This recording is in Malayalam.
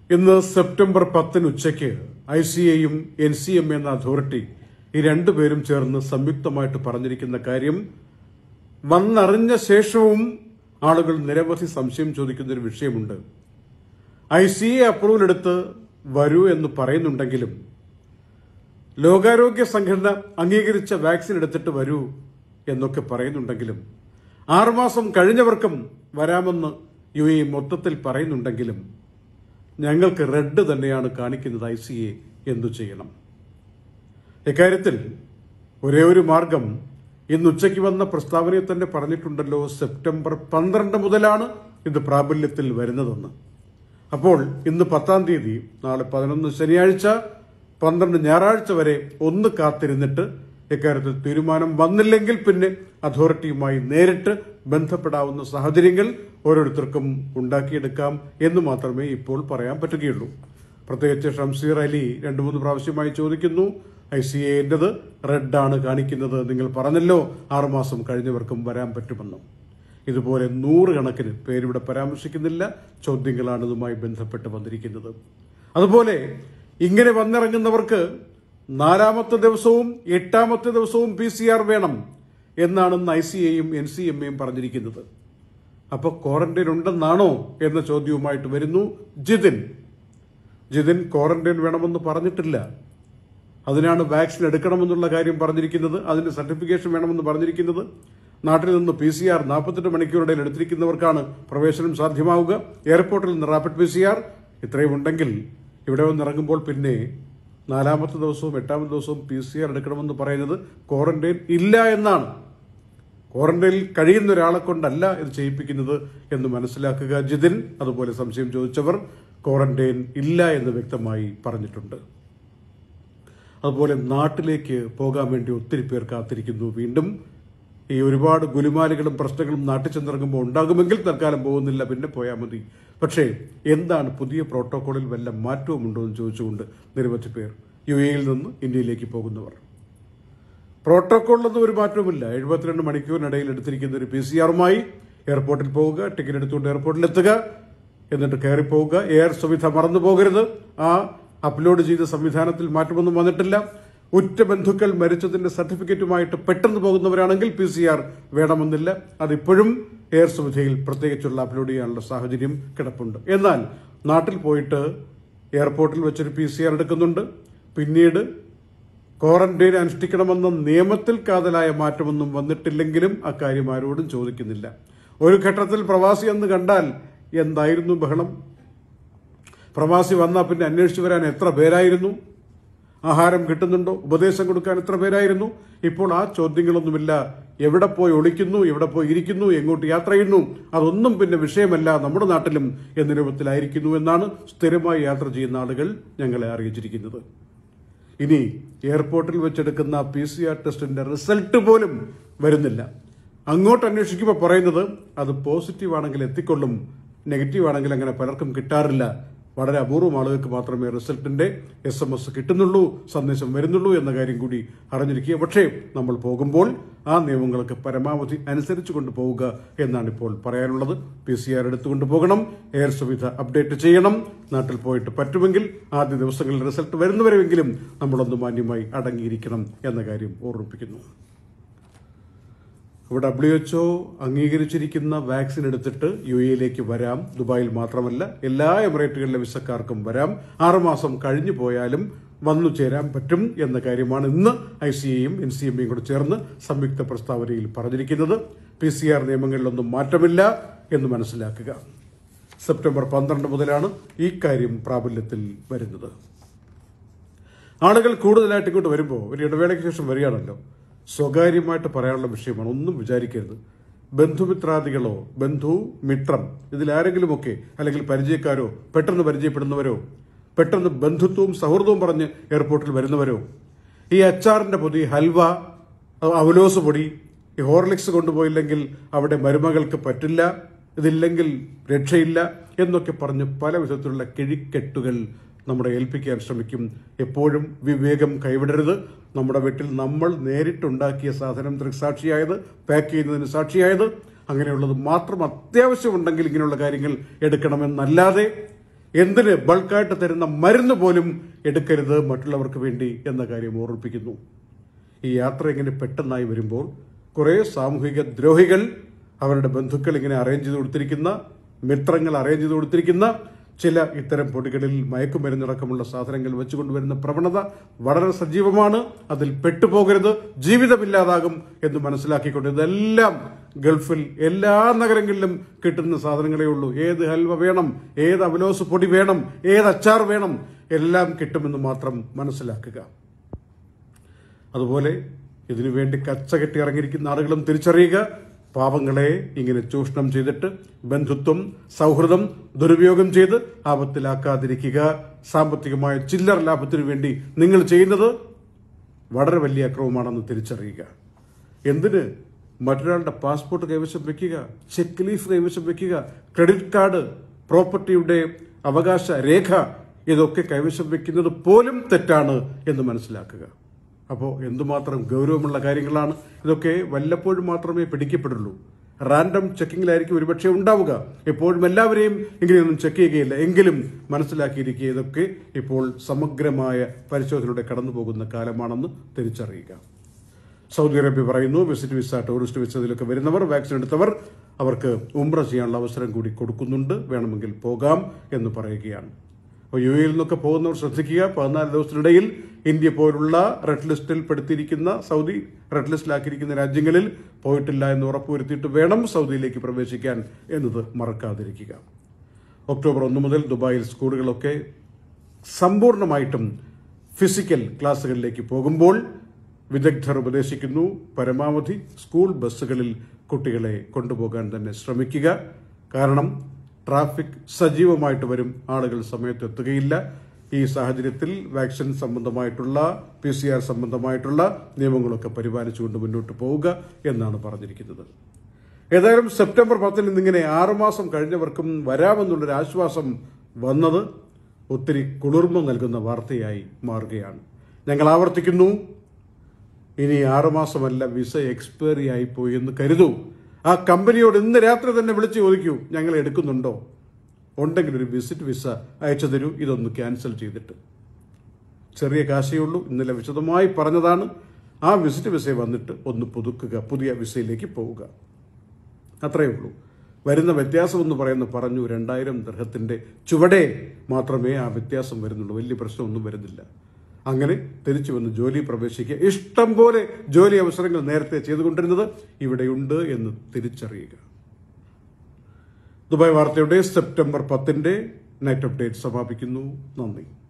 ഇന്ന് സെപ്റ്റംബർ 10 ഉച്ചയ്ക്ക് ICAയും NCM എന്ന അതോറിറ്റി ഈ രണ്ടുപേരും ചേർന്ന് സംയുക്തമായിട്ട് പറഞ്ഞിരിക്കുന്ന കാര്യം വന്നറിഞ്ഞ ശേഷവും ആളുകൾ നിരവധി സംശയം ചോദിക്കുന്ന ഒരു വിഷയമുണ്ട്. ICA അപ്രൂവൽ എടുത്ത് വരൂ എന്ന് പറയുന്നുണ്ടെങ്കിലും ലോകാരോഗ്യ സംഘടന അംഗീകരിച്ച വാക്സിൻ എടുത്തിട്ട് വരൂ എന്നൊക്കെ പറയുന്നുണ്ടെങ്കിലും 6 മാസം കഴിഞ്ഞവർക്കും വരാമെന്ന് UAE മൊത്തത്തിൽ പറയുന്നുണ്ടെങ്കിലും ഞങ്ങൾക്ക് റെഡ് തന്നെയാണ് കാണിക്കുന്നത്. ICA എന്തു ചെയ്യണം? ഇക്കാര്യത്തിൽ ഒരേ ഒരു മാർഗം ഇന്ന് ഉച്ചയ്ക്ക് വന്ന പ്രസ്താവനയിൽ തന്നെ പറഞ്ഞിട്ടുണ്ടല്ലോ. സെപ്റ്റംബർ 12 മുതലാണ് ഇത് പ്രാബല്യത്തിൽ വരുന്നതെന്ന്. അപ്പോൾ ഇന്ന് 10-ാം തീയതി, നാളെ 11 ശനിയാഴ്ച, 12 ഞായറാഴ്ച വരെ ഒന്ന് കാത്തിരുന്നിട്ട് ഇക്കാര്യത്തിൽ തീരുമാനം വന്നില്ലെങ്കിൽ പിന്നെ അതോറിറ്റിയുമായി നേരിട്ട് ബന്ധപ്പെടാവുന്ന സാഹചര്യങ്ങൾ ഓരോരുത്തർക്കും ഉണ്ടാക്കിയെടുക്കാം എന്ന് മാത്രമേ ഇപ്പോൾ പറയാൻ പറ്റുകയുള്ളൂ. പ്രത്യേകിച്ച് ഷംസീർ അലി 2-3 പ്രാവശ്യമായി ചോദിക്കുന്നു, ICAന്റേത് റെഡാണ് കാണിക്കുന്നത്, നിങ്ങൾ പറഞ്ഞല്ലോ 6 മാസം കഴിഞ്ഞവർക്കും വരാൻ പറ്റുമെന്ന്. ഇതുപോലെ 100 കണക്കിന് പേരിവിടെ പരാമർശിക്കുന്നില്ല ചോദ്യങ്ങളാണ് ഇതുമായി ബന്ധപ്പെട്ട് വന്നിരിക്കുന്നത്. അതുപോലെ ഇങ്ങനെ വന്നിറങ്ങുന്നവർക്ക് 4-ാമത്തെ ദിവസവും 8-ാമത്തെ ദിവസവും PCR വേണം എന്നാണ് ICAയും NCMയും പറഞ്ഞിരിക്കുന്നത്. അപ്പോൾ ക്വാറന്റൈൻ ഉണ്ടെന്നാണോ എന്ന ചോദ്യവുമായിട്ട് വരുന്നു ജിതിൻ ക്വാറന്റൈൻ വേണമെന്ന് പറഞ്ഞിട്ടില്ല. അതിനാണ് വാക്സിൻ എടുക്കണമെന്നുള്ള കാര്യം പറഞ്ഞിരിക്കുന്നത്, അതിന്റെ സർട്ടിഫിക്കേഷൻ വേണമെന്ന് പറഞ്ഞിരിക്കുന്നത്. നാട്ടിൽ നിന്ന് PCR 48 മണിക്കൂറിടയിൽ എടുത്തിരിക്കുന്നവർക്കാണ് പ്രവേശനം സാധ്യമാവുക. എയർപോർട്ടിൽ നിന്ന് റാപ്പിഡ് PCR ഇത്രയും ഉണ്ടെങ്കിൽ ഇവിടെ വന്നിറങ്ങുമ്പോൾ പിന്നെ 4-ാമത്തെ ദിവസവും 8-ാമത്തെ ദിവസവും PCR എടുക്കണമെന്ന് പറയുന്നത് ക്വാറന്റൈൻ ഇല്ല എന്നാണ്. ക്വാറന്റൈനിൽ കഴിയുന്ന ഒരാളെ കൊണ്ടല്ല ഇത് ചെയ്യിപ്പിക്കുന്നത് എന്ന് മനസ്സിലാക്കുക ജിതിൻ. അതുപോലെ സംശയം ചോദിച്ചവർ ക്വാറന്റൈൻ ഇല്ല എന്ന് വ്യക്തമായി പറഞ്ഞിട്ടുണ്ട്. അതുപോലെ നാട്ടിലേക്ക് പോകാൻ വേണ്ടി ഒത്തിരി പേർ കാത്തിരിക്കുന്നു. വീണ്ടും ഈ ഒരുപാട് ഗുലുമാലുകളും പ്രശ്നങ്ങളും നാട്ടിൽ ചെന്നിറങ്ങുമ്പോൾ ഉണ്ടാകുമെങ്കിൽ തൽക്കാലം പോകുന്നില്ല, പിന്നെ പോയാൽ മതി. പക്ഷേ എന്താണ് പുതിയ പ്രോട്ടോകോളിൽ വല്ല മാറ്റവും ഉണ്ടോ എന്ന് ചോദിച്ചുകൊണ്ട് നിരവധി പേർ UAEയിൽ നിന്ന് ഇന്ത്യയിലേക്ക് പോകുന്നവർ. പ്രോട്ടോകോളിലൊന്നും ഒരു മാറ്റവുമില്ല. 72 മണിക്കൂറിനിടയിൽ എടുത്തിരിക്കുന്ന ഒരു PCRമായി എയർപോർട്ടിൽ പോവുക, ടിക്കറ്റ് എടുത്തുകൊണ്ട് എയർപോർട്ടിൽ എത്തുക, എന്നിട്ട് കയറി പോവുക. എയർ സുവിധ മറന്നു പോകരുത്. ആ അപ്ലോഡ് ചെയ്ത സംവിധാനത്തിൽ മാറ്റമൊന്നും വന്നിട്ടില്ല. ഉറ്റ ബന്ധുക്കൾ മരിച്ചതിന്റെ സർട്ടിഫിക്കറ്റുമായിട്ട് പെട്ടെന്ന് പോകുന്നവരാണെങ്കിൽ PCR വേണമെന്നില്ല. അതിപ്പോഴും എയർ സുവിധയിൽ പ്രത്യേകിച്ചുള്ള അപ്ലോഡ് ചെയ്യാനുള്ള സാഹചര്യം കിടപ്പുണ്ട്. എന്നാൽ നാട്ടിൽ പോയിട്ട് എയർപോർട്ടിൽ വെച്ചൊരു PCR എടുക്കുന്നുണ്ട്. പിന്നീട് ക്വാറന്റൈൻ അനുഷ്ഠിക്കണമെന്ന നിയമത്തിൽ കാതലായ മാറ്റമൊന്നും വന്നിട്ടില്ലെങ്കിലും അക്കാര്യം ആരോടും ചോദിക്കുന്നില്ല. ഒരു ഘട്ടത്തിൽ പ്രവാസി എന്ന് കണ്ടാൽ എന്തായിരുന്നു ബഹളം. പ്രവാസി വന്നാൽ പിന്നെ അന്വേഷിച്ചു വരാൻ എത്ര പേരായിരുന്നു, ആഹാരം കിട്ടുന്നുണ്ടോ, ഉപദേശം കൊടുക്കാൻ എത്ര പേരായിരുന്നു. ഇപ്പോൾ ആ ചോദ്യങ്ങളൊന്നുമില്ല. എവിടെ പോയി ഒളിക്കുന്നു, എവിടെ പോയി ഇരിക്കുന്നു, എങ്ങോട്ട് യാത്ര ചെയ്യുന്നു, അതൊന്നും പിന്നെ വിഷയമല്ല നമ്മുടെ നാട്ടിലും എന്ന രൂപത്തിലായിരിക്കുന്നു എന്നാണ് സ്ഥിരമായി യാത്ര ചെയ്യുന്ന ആളുകൾ ഞങ്ങളെ അറിയിച്ചിരിക്കുന്നത്. ഇനി എയർപോർട്ടിൽ വെച്ചെടുക്കുന്ന PCR ടെസ്റ്റിന്റെ റിസൾട്ട് പോലും വരുന്നില്ല. അങ്ങോട്ട് അന്വേഷിക്കുമ്പോൾ പറയുന്നത് അത് പോസിറ്റീവ് ആണെങ്കിൽ എത്തിക്കൊള്ളും, നെഗറ്റീവ് ആണെങ്കിൽ അങ്ങനെ പലർക്കും കിട്ടാറില്ല. വളരെ അപൂർവം ആളുകൾക്ക് മാത്രമേ റിസൾട്ടിന്റെ SMS കിട്ടുന്നുള്ളൂ, സന്ദേശം വരുന്നുള്ളൂ എന്ന കാര്യം കൂടി അറിഞ്ഞിരിക്കുക. പക്ഷേ നമ്മൾ പോകുമ്പോൾ ആ നിയമങ്ങൾക്ക് പരമാവധി അനുസരിച്ചു കൊണ്ടുപോവുക എന്നാണ് ഇപ്പോൾ പറയാനുള്ളത്. PCR എടുത്തുകൊണ്ട് പോകണം, എയർ സുവിധ അപ്ഡേറ്റ് ചെയ്യണം. നാട്ടിൽ പോയിട്ട് പറ്റുമെങ്കിൽ ആദ്യ ദിവസങ്ങളിൽ റിസൾട്ട് വരുന്നവരെങ്കിലും നമ്മളൊന്ന് മാന്യമായി അടങ്ങിയിരിക്കണം എന്ന കാര്യം ഓർമ്മിപ്പിക്കുന്നു. ഇവിടെ WHO അംഗീകരിച്ചിരിക്കുന്ന വാക്സിൻ എടുത്തിട്ട് UAEയിലേക്ക് വരാം. ദുബായിൽ മാത്രമല്ല, എല്ലാ എമിറേറ്റുകളിലെ വിസക്കാർക്കും വരാം. 6 മാസം കഴിഞ്ഞു പോയാലും വന്നു ചേരാൻ പറ്റും എന്ന കാര്യമാണ് ഇന്ന് ICAയും NCMയും കൂടെ ചേർന്ന് സംയുക്ത പ്രസ്താവനയിൽ പറഞ്ഞിരിക്കുന്നത്. PCR നിയമങ്ങളിലൊന്നും മാറ്റമില്ല എന്ന് മനസ്സിലാക്കുക. സെപ്റ്റംബർ 12 മുതലാണ് ഈ കാര്യം പ്രാബല്യത്തിൽ വരുന്നത്. ആളുകൾ കൂടുതലായിട്ട് ഇങ്ങോട്ട് വരുമ്പോൾ ഒരു ഇടവേളയ്ക്ക് ശേഷം വരികയാണല്ലോ. സ്വകാര്യമായിട്ട് പറയാനുള്ള വിഷയമാണ്, ഒന്നും വിചാരിക്കരുത്. ബന്ധുമിത്രാദികളോ ബന്ധുമിത്രം ഇതിലാരെങ്കിലുമൊക്കെ അല്ലെങ്കിൽ പരിചയക്കാരോ പെട്ടെന്ന് പരിചയപ്പെടുന്നവരോ പെട്ടെന്ന് ബന്ധുത്വവും സൗഹൃദവും പറഞ്ഞ് എയർപോർട്ടിൽ വരുന്നവരോ ഈ അച്ചാറിന്റെ പൊതി, ഹൽവ, അവലോസ് പൊടി, ഈ ഹോർലിക്സ് കൊണ്ടുപോയില്ലെങ്കിൽ അവിടെ മരുമകൾക്ക് പറ്റില്ല, ഇതില്ലെങ്കിൽ രക്ഷയില്ല എന്നൊക്കെ പറഞ്ഞ് പല വിധത്തിലുള്ള കിഴിക്കെട്ടുകൾ നമ്മളെ ഏൽപ്പിക്കാൻ ശ്രമിക്കും. എപ്പോഴും വിവേകം കൈവിടരുത്. നമ്മുടെ വീട്ടിൽ നമ്മൾ നേരിട്ടുണ്ടാക്കിയ സാധനം ദൃക്സാക്ഷിയായത്, പാക്ക് ചെയ്യുന്നതിന് സാക്ഷിയായത്, അങ്ങനെയുള്ളത് മാത്രം അത്യാവശ്യമുണ്ടെങ്കിൽ ഇങ്ങനെയുള്ള കാര്യങ്ങൾ എടുക്കണമെന്നല്ലാതെ എന്തിന് ബൾക്കായിട്ട് തരുന്ന മരുന്ന് പോലും എടുക്കരുത് മറ്റുള്ളവർക്ക് വേണ്ടി എന്ന കാര്യം ഓർമ്മിപ്പിക്കുന്നു. ഈ യാത്ര ഇങ്ങനെ പെട്ടെന്നായി വരുമ്പോൾ കുറെ സാമൂഹിക ദ്രോഹികൾ അവരുടെ ബന്ധുക്കൾ ഇങ്ങനെ അറേഞ്ച് ചെയ്ത് കൊടുത്തിരിക്കുന്ന, മിത്രങ്ങൾ അറേഞ്ച് ചെയ്ത് കൊടുത്തിരിക്കുന്ന ചില ഇത്തരം പൊടികളിൽ മയക്കുമരുന്നടക്കമുള്ള സാധനങ്ങൾ വെച്ചുകൊണ്ടുവരുന്ന പ്രവണത വളരെ സജീവമാണ്. അതിൽ പെട്ടുപോകരുത്, ജീവിതമില്ലാതാകും എന്ന് മനസ്സിലാക്കിക്കൊണ്ട് ഇതെല്ലാം ഗൾഫിൽ എല്ലാ നഗരങ്ങളിലും കിട്ടുന്ന സാധനങ്ങളേ ഉള്ളൂ. ഏത് ഹൽവ വേണം, ഏത് അവലോസ് പൊടി വേണം, ഏത് അച്ചാർ വേണം, എല്ലാം കിട്ടുമെന്ന് മാത്രം മനസ്സിലാക്കുക. അതുപോലെ ഇതിനുവേണ്ടി കച്ചകെട്ടി ഇറങ്ങിയിരിക്കുന്ന ആളുകളും തിരിച്ചറിയുക. പാവങ്ങളെ ഇങ്ങനെ ചൂഷണം ചെയ്തിട്ട് ബന്ധുത്വം, സൗഹൃദം ദുരുപയോഗം ചെയ്ത് ആപത്തിലാക്കാതിരിക്കുക. സാമ്പത്തികമായ ചില്ലറ ലാഭത്തിനു വേണ്ടി നിങ്ങൾ ചെയ്യുന്നത് വളരെ വലിയ അക്രമമാണെന്ന് തിരിച്ചറിയുക. എന്തിന് മറ്റൊരാളുടെ പാസ്പോർട്ട് കൈവശം വെക്കുക, ചെക്ക് ലീഫ് കൈവശം വെക്കുക, ക്രെഡിറ്റ് കാർഡ്, പ്രോപ്പർട്ടിയുടെ അവകാശ രേഖ ഇതൊക്കെ കൈവശം വെക്കുന്നത് പോലും തെറ്റാണ് എന്ന് മനസ്സിലാക്കുക. അപ്പോൾ എന്തുമാത്രം ഗൗരവമുള്ള കാര്യങ്ങളാണ് ഇതൊക്കെ. വല്ലപ്പോഴും മാത്രമേ പിടിക്കപ്പെടുള്ളൂ. റാൻഡം ചെക്കിങ്ങിലായിരിക്കും ഒരുപക്ഷെ ഉണ്ടാവുക. എപ്പോഴും എല്ലാവരെയും ഇങ്ങനെയൊന്നും ചെക്ക് ചെയ്യുകയില്ല. എങ്കിലും മനസ്സിലാക്കിയിരിക്കുക, ഇതൊക്കെ ഇപ്പോൾ സമഗ്രമായ പരിശോധനയുടെ കടന്നുപോകുന്ന കാലമാണെന്ന് തിരിച്ചറിയുക. സൗദി അറേബ്യ പറയുന്നു, വിസിറ്റ് വിസ, ടൂറിസ്റ്റ് വിസ ഇതിലൊക്കെ വരുന്നവർ, വാക്സിൻ എടുത്തവർ, അവർക്ക് ഉംറ ചെയ്യാനുള്ള അവസരം കൂടി കൊടുക്കുന്നുണ്ട്, വേണമെങ്കിൽ പോകാം എന്ന് പറയുകയാണ്. അപ്പോൾ UAE നിന്നൊക്കെ പോകുന്നവർ ശ്രദ്ധിക്കുക. 14 ദിവസത്തിനിടയിൽ ഇന്ത്യ പോലുള്ള റെഡ് ലിസ്റ്റിൽ പെടുത്തിയിരിക്കുന്ന, സൗദി റെഡ് ലിസ്റ്റിലാക്കിയിരിക്കുന്ന രാജ്യങ്ങളിൽ പോയിട്ടില്ല എന്ന് ഉറപ്പുവരുത്തിയിട്ട് വേണം സൗദിയിലേക്ക് പ്രവേശിക്കാൻ എന്നത് മറക്കാതിരിക്കുക. ഒക്ടോബർ 1 മുതൽ ദുബായിൽ സ്കൂളുകളൊക്കെ സമ്പൂർണ്ണമായിട്ടും ഫിസിക്കൽ ക്ലാസുകളിലേക്ക് പോകുമ്പോൾ വിദഗ്ധർ ഉപദേശിക്കുന്നു, പരമാവധി സ്കൂൾ ബസ്സുകളിൽ കുട്ടികളെ കൊണ്ടുപോകാൻ തന്നെ ശ്രമിക്കുക. കാരണം ട്രാഫിക് സജീവമായിട്ട് വരും, ആളുകൾ സമയത്ത് എത്തുകയില്ല. ഈ സാഹചര്യത്തിൽ വാക്സിൻ സംബന്ധമായിട്ടുള്ള, PCR സംബന്ധമായിട്ടുള്ള നിയമങ്ങളൊക്കെ പരിപാലിച്ചുകൊണ്ട് മുന്നോട്ട് പോവുക എന്നാണ് പറഞ്ഞിരിക്കുന്നത്. ഏതായാലും സെപ്റ്റംബർ 10 ഇന്നിങ്ങനെ 6 മാസം കഴിഞ്ഞവർക്കും വരാമെന്നുള്ളൊരു ആശ്വാസം വന്നത് ഒത്തിരി കുളിർമ നൽകുന്ന വാർത്തയായി മാറുകയാണ്. ഞങ്ങൾ ആവർത്തിക്കുന്നു, ഇനി 6 മാസമല്ല, വിസ എക്സ്പയറി ആയിപ്പോയി എന്ന് കരുതൂ. ആ കമ്പനിയോട് ഇന്ന് രാത്രി തന്നെ വിളിച്ച് ചോദിക്കൂ, ഞങ്ങൾ എടുക്കുന്നുണ്ടോ, ഉണ്ടെങ്കിൽ ഒരു വിസിറ്റ് വിസ അയച്ചു തരൂ, ഇതൊന്ന് ക്യാൻസൽ ചെയ്തിട്ട്. ചെറിയ കാശേ ഉള്ളൂ, ഇന്നലെ വിശദമായി പറഞ്ഞതാണ്. ആ വിസിറ്റ് വിസ വന്നിട്ട് ഒന്ന് പുതുക്കുക, പുതിയ വിസയിലേക്ക് പോവുക, അത്രയേ ഉള്ളൂ. വരുന്ന വ്യത്യാസം എന്ന് പറഞ്ഞു 2000 ദിർഹത്തിന്റെ ചുവടെ മാത്രമേ ആ വ്യത്യാസം വരുന്നുള്ളൂ. വലിയ പ്രശ്നമൊന്നും വരുന്നില്ല. അങ്ങനെ തിരിച്ചു വന്ന് ജോലി പ്രവേശിക്കുക. ഇഷ്ടം പോലെ ജോലി അവസരങ്ങൾ നേരത്തെ ചെയ്തുകൊണ്ടിരുന്നത് ഇവിടെയുണ്ട് എന്ന് തിരിച്ചറിയുക. ദുബായ് വാർത്തയുടെ സെപ്റ്റംബർ 10 നൈറ്റ് അപ്ഡേറ്റ് സമാപിക്കുന്നു. നന്ദി.